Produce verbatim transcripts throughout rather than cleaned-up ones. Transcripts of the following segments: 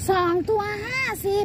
สองตัวห้าสิบ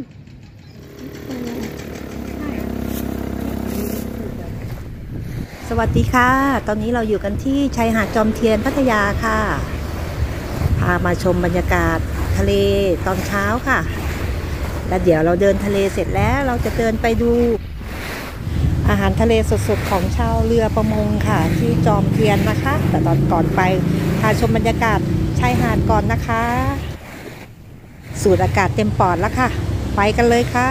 สวัสดีค่ะตอนนี้เราอยู่กันที่ชายหาดจอมเทียนพัทยาค่ะพามาชมบรรยากาศทะเลตอนเช้าค่ะแล้วเดี๋ยวเราเดินทะเลเสร็จแล้วเราจะเดินไปดูอาหารทะเลสดๆของชาวเรือประมงค่ะที่จอมเทียนนะคะแต่ตอนก่อนไปพาชมบรรยากาศชายหาดก่อนนะคะสูดอากาศเต็มปอดแล้วค่ะไปกันเลยค่ะ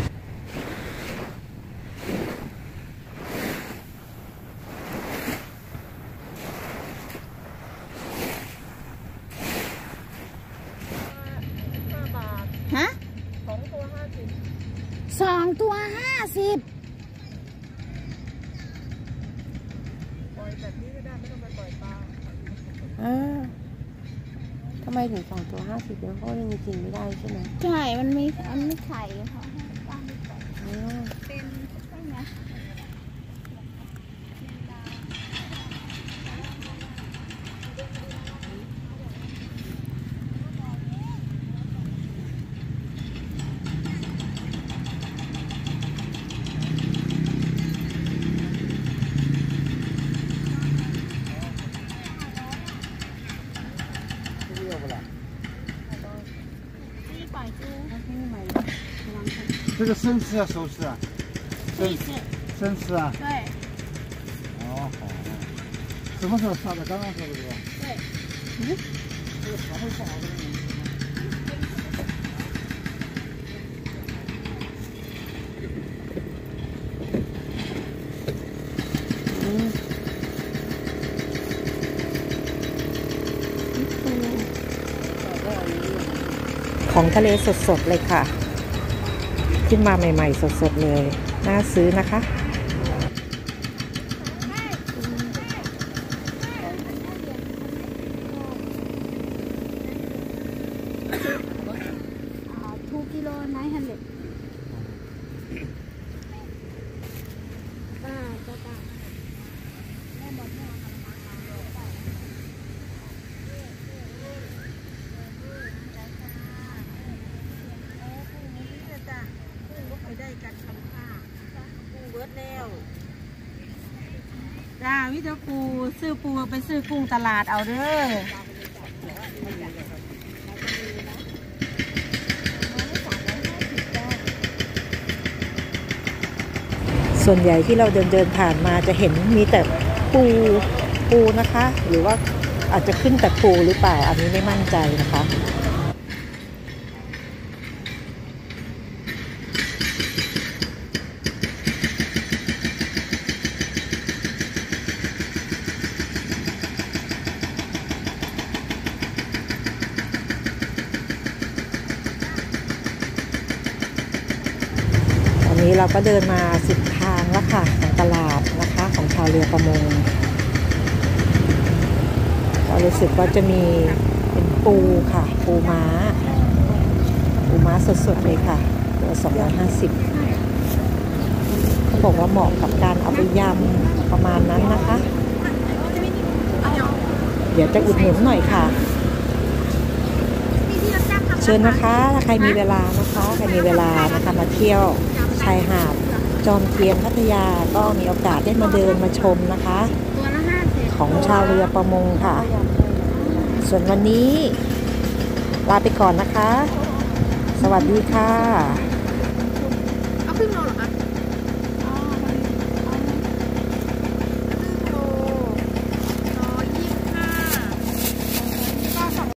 ฮะสองตัวห้าสิบสองตัวห้าสิบปล่อยแบบนี้ก็ได้ไม่ต้องไปปล่อยปลาอ่าทำไมถึงสองตัวห้าสิบแล้วเพราะยังกินไม่ได้ใช่ไหมใช่มันไม่มันไม่ไข่ค่ะเป็นใช่ไหม这个生吃啊，熟吃啊？生生吃啊？ 对。 哦，好。什么时候杀的？刚刚杀的是吧？ 对。 嗯，这个肠会不好的。 ของทะเลสดๆเลยค่ะขึ้นมาใหม่ๆสดๆเลยน่าซื้อนะคะทูกิโลไนท์ฮันเด็ดป้าป้าป้าจ้าวิธีปูซื้อปูไปซื้อกุ้งตลาดเอาเด้อส่วนใหญ่ที่เราเดินเดินผ่านมาจะเห็นมีแต่ปูปูนะคะหรือว่าอาจจะขึ้นแต่ปูหรือเปล่าอันนี้ไม่มั่นใจนะคะนี้เราก็เดินมาสุดทางแล้วค่ะของตลาดนะคะของชาวเรือประมงเรารู้สึกว่าจะมีเป็นปูค่ะปูม้าปูม้าสดๆเลยค่ะตัวสองร้อยห้าสิบเขาบอกว่าเหมาะกับการเอาไปยำประมาณนั้นนะคะเดี๋ยวจะอุดหนุนหน่อยค่ะเชิญนะคะถ้าใครมีเวลานะคะใครมีเวลานะคะมาเที่ยวชายหาดจอมเทียนพัทยาก็มีโอกาสได้มาเดินมาชมนะคะของชาวเรือประมงค่ะส่วนวันนี้ลาไปก่อนนะคะสวัสดีค่ะ